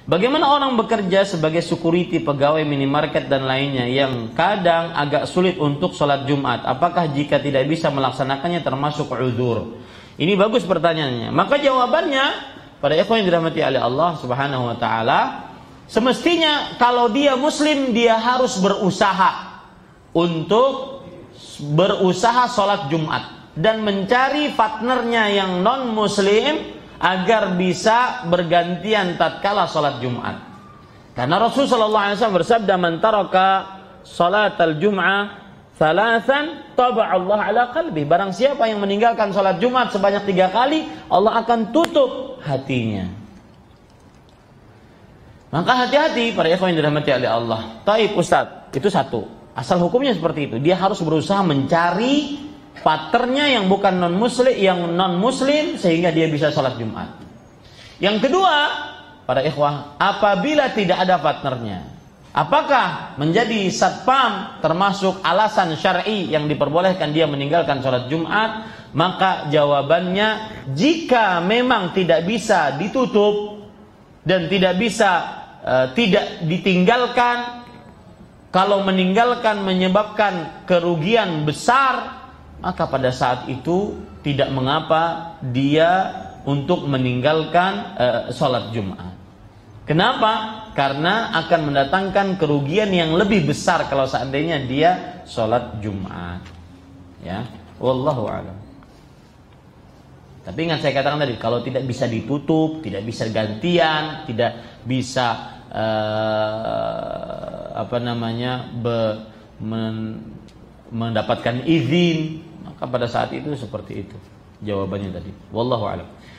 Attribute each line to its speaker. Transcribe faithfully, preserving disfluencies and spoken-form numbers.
Speaker 1: Bagaimana orang bekerja sebagai security, pegawai minimarket dan lainnya yang kadang agak sulit untuk sholat Jumat? Apakah jika tidak bisa melaksanakannya termasuk uzur? Ini bagus pertanyaannya. Maka jawabannya, pada ikhwan yang dirahmati oleh Allah Subhanahu wa taala, semestinya kalau dia muslim dia harus berusaha untuk berusaha sholat Jumat dan mencari partnernya yang non muslim agar bisa bergantian tatkala salat Jumat. Karena Rasul sallallahu alaihi wasallam bersabda, "Man taraka salatal Jum'ah thalathan taba Allah ala qalbi." Barang siapa yang meninggalkan salat Jumat sebanyak tiga kali, Allah akan tutup hatinya. Maka hati-hati para ikhwan yang dirahmati oleh Allah. Taib Ustaz, itu satu. Asal hukumnya seperti itu. Dia harus berusaha mencari partnernya yang bukan non muslim, yang non muslim sehingga dia bisa sholat Jumat. Yang kedua, para ikhwah, apabila tidak ada partnernya, apakah menjadi satpam termasuk alasan syar'i yang diperbolehkan dia meninggalkan sholat Jumat? Maka jawabannya, jika memang tidak bisa ditutup dan tidak bisa uh, tidak ditinggalkan, kalau meninggalkan menyebabkan kerugian besar, maka pada saat itu tidak mengapa dia untuk meninggalkan uh, sholat Jumat. Kenapa? Karena akan mendatangkan kerugian yang lebih besar kalau seandainya dia sholat Jumat. Ya, wallahu a'lam. Tapi ingat saya katakan tadi, kalau tidak bisa ditutup, tidak bisa gantian, tidak bisa uh, apa namanya be, men, mendapatkan izin, maka pada saat itu seperti itu jawabannya tadi. Wallahu a'lam.